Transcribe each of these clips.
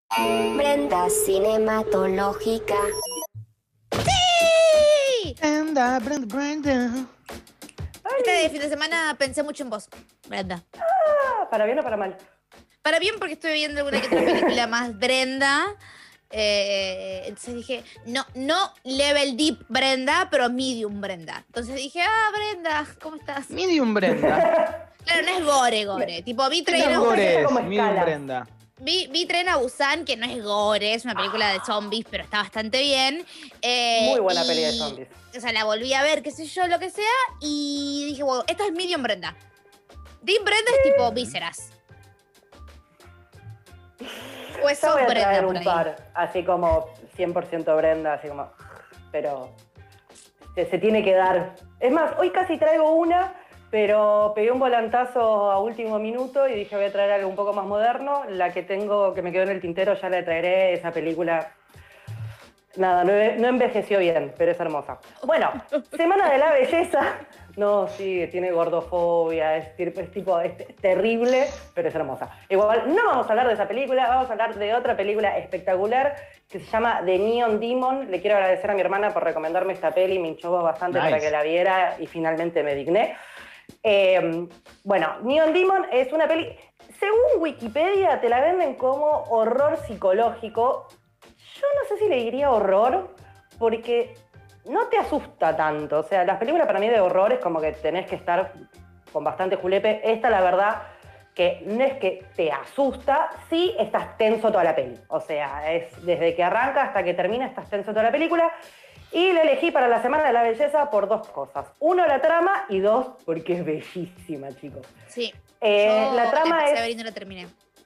Brenda cinematológica. ¡Sí! Brenda. Este fin de semana pensé mucho en vos, Brenda. ¿Para bien o para mal? Para bien porque estoy viendo alguna que otra película más Brenda. Entonces dije, no level deep Brenda, pero medium Brenda. Entonces dije, Brenda, ¿cómo estás? Medium Brenda. Claro, no es gore. Tipo, vi ¿Qué Tren tan a gore es? como Medium escalas. Brenda. Vi Tren a Busan, que no es gore, es una película de zombies, pero está bastante bien. Muy buena peli de zombies. O sea, la volví a ver, qué sé yo, lo que sea, y dije, wow, esto es medium Brenda. Deep Brenda es tipo vísceras. O es Yo voy a Brenda traer por un ahí. par, así como 100% Brenda, así como... Pero se tiene que dar. Es más, hoy casi traigo una, pero pegué un volantazo a último minuto y dije voy a traer algo un poco más moderno. La que tengo, que me quedó en el tintero, ya la traeré. Esa película, nada, no envejeció bien, pero es hermosa. Bueno, Semana de la Belleza. No, sí, tiene gordofobia, es terrible, pero es hermosa. Igual, no vamos a hablar de esa película, vamos a hablar de otra película espectacular que se llama The Neon Demon. Le quiero agradecer a mi hermana por recomendarme esta peli, me hinchó bastante para que la viera y finalmente me digné. Bueno, Neon Demon es una peli, según Wikipedia, te la venden como horror psicológico. Yo no sé si le diría horror, porque no te asusta tanto. O sea, las películas para mí de horror es como que tenés que estar con bastante julepe. Esta, la verdad, que no es que te asusta, sí estás tenso toda la peli. O sea, es desde que arranca hasta que termina estás tenso toda la película. Y la elegí para la Semana de la Belleza por dos cosas. Uno, la trama, y dos, porque es bellísima, chicos. Sí. La trama empecé es... a ver y no la terminé.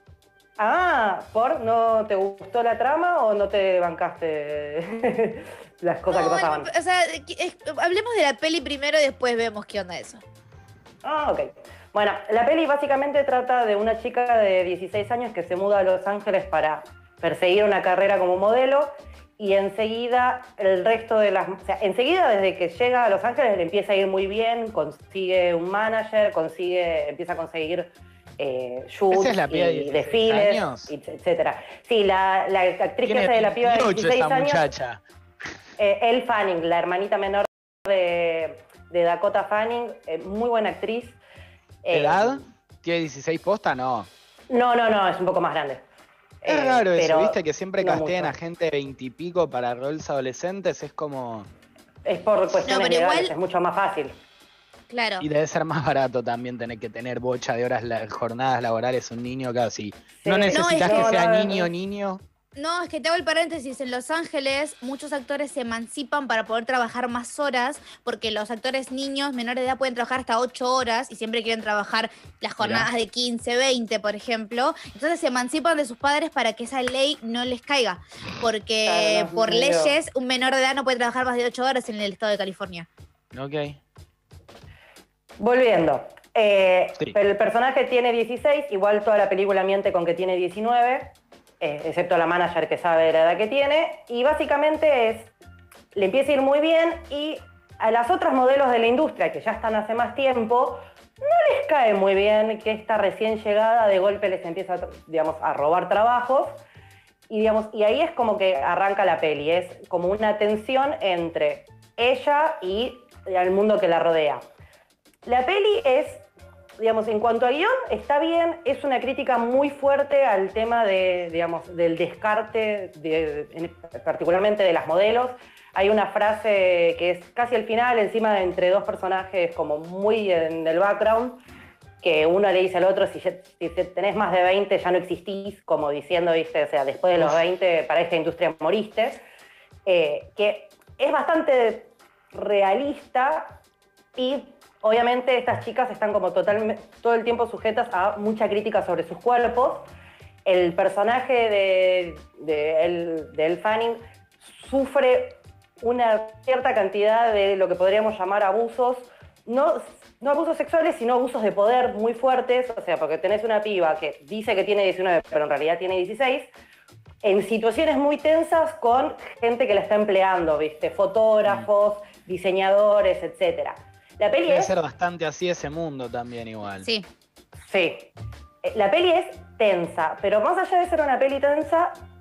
¿no te gustó la trama o no te bancaste las cosas que pasaban? O sea, hablemos de la peli primero y después vemos qué onda eso. Ok. Bueno, la peli básicamente trata de una chica de 16 años que se muda a Los Ángeles para perseguir una carrera como modelo y enseguida el resto de las... O sea, enseguida desde que llega a Los Ángeles le empieza a ir muy bien, consigue un manager, empieza a conseguir shoots ¿Esa es la piba de y 16 desfiles, años? etcétera. Sí, la actriz que Tiene hace de la piba de 28 16 esta años... muchacha. Elle Fanning, la hermanita menor de Dakota Fanning, muy buena actriz. ¿Edad? ¿Tiene 16 posta? No. No, es un poco más grande. Es raro eso, pero ¿viste? Que siempre no castean mucho. a gente de 20 y pico para roles adolescentes, es como... Es por cuestiones pero legales, igual- es mucho más fácil. Claro. Y debe ser más barato también tener que tener bocha de horas, jornadas laborales, un niño casi. No Sí. necesitas No, que es que- sea no, niño. No, es que te hago el paréntesis. En Los Ángeles, muchos actores se emancipan para poder trabajar más horas, porque los actores niños menores de edad pueden trabajar hasta 8 horas y siempre quieren trabajar las jornadas de 15, 20, por ejemplo. Entonces se emancipan de sus padres para que esa ley no les caiga, porque Claro, no, por medio- leyes un menor de edad no puede trabajar más de 8 horas en el estado de California. Ok. Volviendo. Sí. Pero el personaje tiene 16, igual toda la película miente con que tiene 19, excepto la manager que sabe la edad que tiene, y básicamente le empieza a ir muy bien y a las otras modelos de la industria que ya están hace más tiempo, no les cae muy bien que esta recién llegada de golpe les empieza, digamos, a robar trabajos. Y ahí es como que arranca la peli, es como una tensión entre ella y el mundo que la rodea. La peli es, digamos, en cuanto a guión, está bien, es una crítica muy fuerte al tema del descarte, particularmente de las modelos. Hay una frase que es casi al final, encima de entre dos personajes como muy en el background, que uno le dice al otro, si tenés más de 20 ya no existís, como diciendo, ¿viste? O sea, después de los 20 para esta industria moriste, que es bastante realista y obviamente estas chicas están como todo el tiempo sujetas a mucha crítica sobre sus cuerpos. El personaje de Elle Fanning sufre una cierta cantidad de lo que podríamos llamar abusos, no abusos sexuales, sino abusos de poder muy fuertes, o sea, porque tenés una piba que dice que tiene 19, pero en realidad tiene 16, en situaciones muy tensas con gente que la está empleando, ¿viste? Fotógrafos, diseñadores, etc. La peli Debe es... ser bastante así ese mundo también igual. Sí. Sí. La peli es tensa, pero más allá de ser una peli tensa,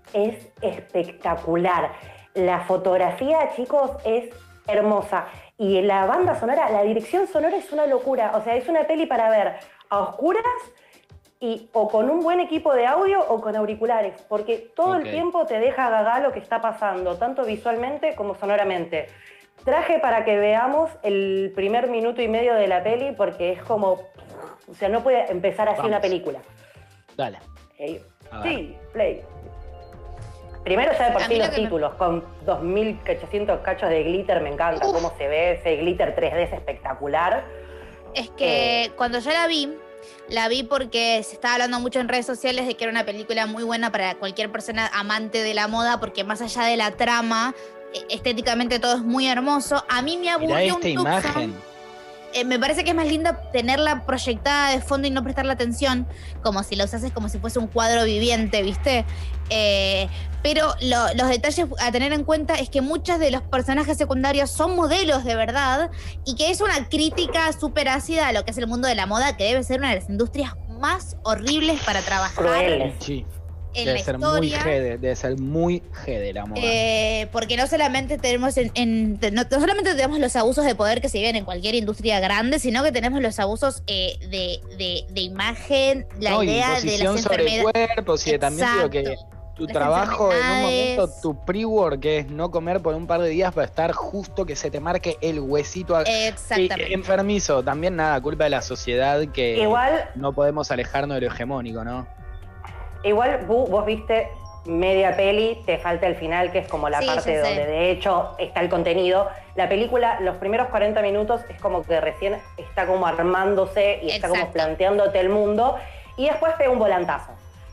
es espectacular. La fotografía, chicos, es hermosa. Y la banda sonora, la dirección sonora es una locura. O sea, es una peli para ver a oscuras o con un buen equipo de audio o con auriculares, porque todo el tiempo te deja gaga lo que está pasando, tanto visualmente como sonoramente. Traje para que veamos el primer minuto y medio de la peli, porque es como... O sea, no puede empezar así una película. Dale. Sí, play. Primero ya de por sí los títulos, con 2.800 cachos de glitter, me encanta cómo se ve ese glitter 3D, es espectacular. Es que cuando yo la vi porque se estaba hablando mucho en redes sociales de que era una película muy buena para cualquier persona amante de la moda, porque más allá de la trama, estéticamente todo es muy hermoso. A mí me aburrió esta imagen. Me parece que es más linda tenerla proyectada de fondo y no prestarle atención, como si la usases como si fuese un cuadro viviente, ¿viste? Pero los detalles a tener en cuenta es que muchos de los personajes secundarios son modelos de verdad y que es una crítica súper ácida a lo que es el mundo de la moda, que debe ser una de las industrias más horribles para trabajar. Crueles. Sí. En Debe la ser historia, debe ser muy jede la moda. porque no solamente tenemos no solamente tenemos los abusos de poder que se viven en cualquier industria grande, sino que tenemos los abusos de imagen, la idea de las sobre enfermedades. cuerpos y también digo que tu trabajo en un momento, tu pre-work es no comer por un par de días para estar justo que se te marque el huesito. Exactamente. Enfermizo, también nada, culpa de la sociedad que igual, no podemos alejarnos de lo hegemónico, ¿no? Igual vos viste media peli, te falta el final, que es como la parte donde de hecho está el contenido. La película, los primeros 40 minutos es como que recién está como armándose y está como planteándote el mundo, y después pega un volantazo.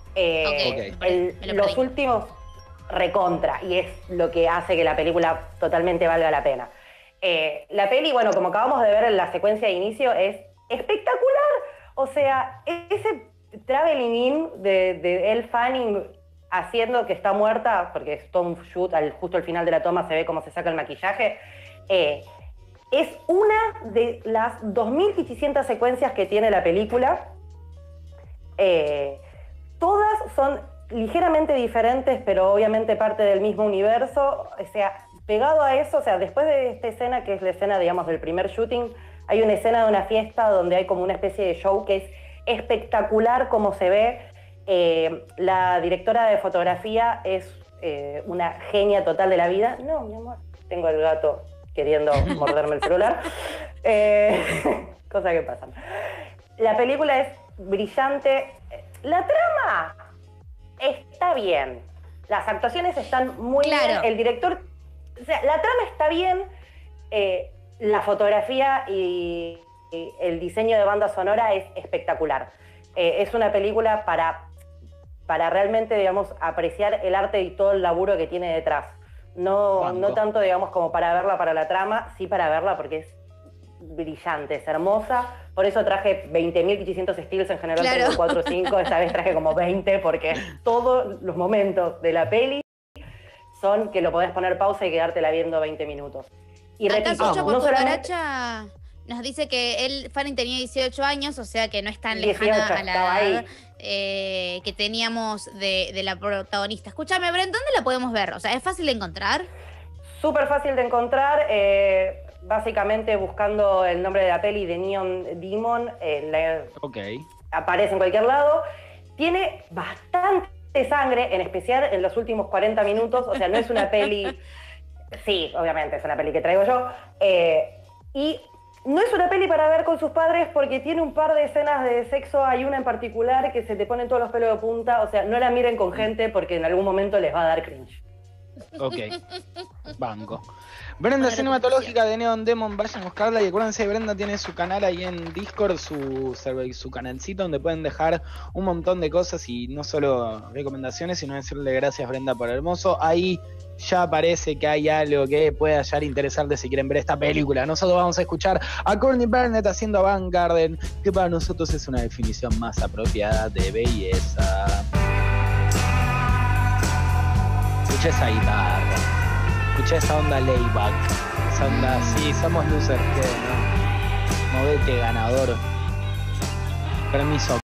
Los últimos recontra, y es lo que hace que la película totalmente valga la pena. La peli, bueno, como acabamos de ver en la secuencia de inicio, es espectacular. O sea, ese traveling in de Elle Fanning haciendo que está muerta, porque es todo un shoot, justo al final de la toma se ve cómo se saca el maquillaje, es una de las 2.800 secuencias que tiene la película. Todas son ligeramente diferentes, pero obviamente parte del mismo universo. O sea, pegado a eso, o sea, después de esta escena, que es la escena, digamos, del primer shooting, hay una escena de una fiesta donde hay como una especie de show que es espectacular como se ve. La directora de fotografía es una genia total de la vida. No, mi amor, tengo el gato queriendo morderme el celular. Cosas que pasan. La película es brillante. La trama está bien. Las actuaciones están muy bien. El director... O sea, la trama está bien. La fotografía y el diseño de banda sonora es espectacular. Es una película para realmente, digamos, apreciar el arte y todo el laburo que tiene detrás. No tanto, digamos, como para verla para la trama, sí para verla porque es brillante, es hermosa. Por eso traje 20.800 stills, en general tengo 4 o 5, esta vez traje como 20 porque todos los momentos de la peli son que lo podés poner pausa y quedártela viendo 20 minutos. Y repito, no solamente... Nos dice que Fanning tenía 18 años, o sea que no es tan lejana a la edad que teníamos de la protagonista. Escúchame, Brent, ¿dónde la podemos ver? O sea, ¿es fácil de encontrar? Súper fácil de encontrar. Básicamente buscando el nombre de la peli de Neon Demon. Aparece en cualquier lado. Tiene bastante sangre, en especial en los últimos 40 minutos. O sea, no es una peli... Sí, obviamente, es una peli que traigo yo. Y no es una peli para ver con sus padres porque tiene un par de escenas de sexo. Hay una en particular que se te ponen todos los pelos de punta. O sea, no la miren con gente porque en algún momento les va a dar cringe. Ok, banco. Brenda Cinematológica de Neon Demon, vayan a buscarla y acuérdense, Brenda tiene su canal ahí en Discord, su canalcito donde pueden dejar un montón de cosas y no solo recomendaciones, sino decirle gracias, Brenda, por hermoso. Ahí ya parece que hay algo que puede hallar interesante si quieren ver esta película. Nosotros vamos a escuchar a Courtney Barnett haciendo Van Garden, que para nosotros es una definición más apropiada de belleza. Escuché esa guitarra, escuché esa onda layback, esa onda, sí, somos losers, que no, movete ganador. Permiso.